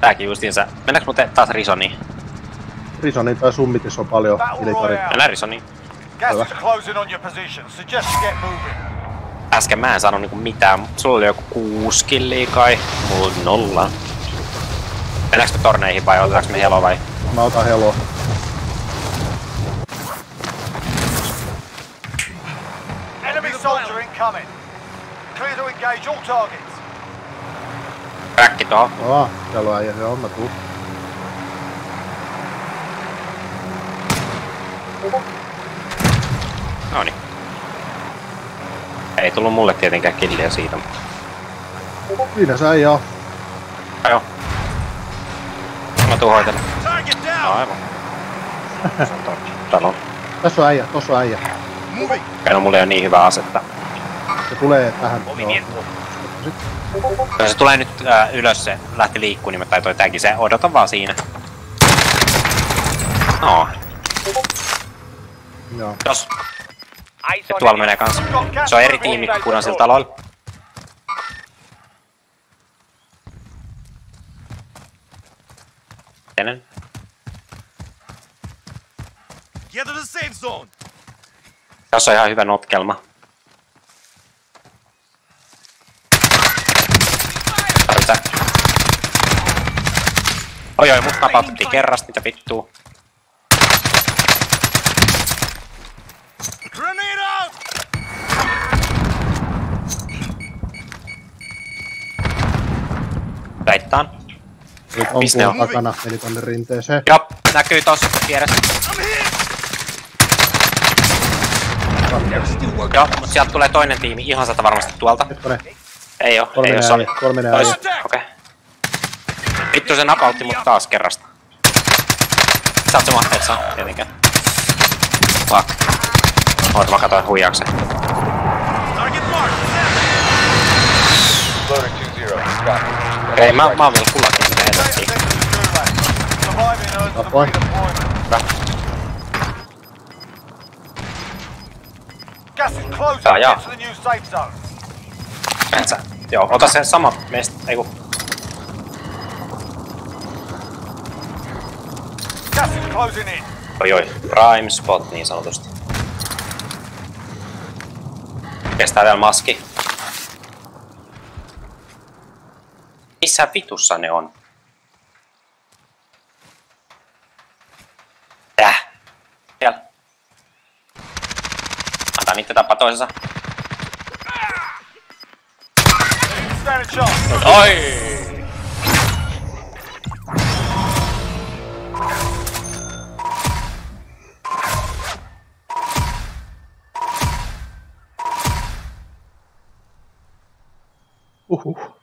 Tääkin justiinsa. Mennäänkö muuten taas Risoniin? Risoni tai Summitis on paljon militarit. Mennään Risoniin. Äsken mä en sano niinku mitään. Sulla oli joku 6 killiä kai. Mulla oli 0. Mennäänkö me torneihin vai otetaanko me Helo vai? Mä otan Heloa. Enemy soldier incoming. Clear to engage all targets. Räkki tohon. Siellä on äijä, se on mä tuun. Noniin. Ei tullut mulle tietenkään killiä siitä. Siinä se äijä on. Joo. Mä tuun hoitelemaan. No aivan. Talon. Tässä on äijä, tossa on äijä. No mulla ei oo niin hyvää asetta. Se tulee tähän. No se tulee nyt ylös, se lähti liikkuu, niin mä tai toi taggi, se odota vaan siinä. No. Joo. Jos. Ja tuolla menee kans. Se on eri tiimi kuin punaisilla taloilla. Tenen. Get to the safe zone. Tässä on ihan hyvä notkelma. Tarvitsä. Oi, mut napautettiin kerrasta, mitä vittuu. Grenade out! Väittään. Nyt Piste on on. takana, meni tonne rinteeseen. Joo, näkyy tossa vieressä. Joo, mut sieltä tulee toinen tiimi, ihan sata varmasti tuolta. Hetkonen. Ei oo, Tuolla ei oo, menee se oli. äijä, tuolla menee äijä. Okei. Vittu se napautti mut taas kerrasta. Saat se mahtaa, et saa, tietenkään. Fuck. Oota, mä katoin huijauksen. Okei, mä oon vielä kullakin, mitä helvettiin. Tapoin. Hyvä. Gas is closing. Jaa. Get to the new safe zone. Metsä. Joo, ota se sama meistä, eiku. Gas is closing in. Oi, prime spot niin sanotusti. Kestää vielä maski. Missä vitussa ne on? Siellä. Antaa niitä tappaa toisensa. Standing shot. Oi! Uhuh.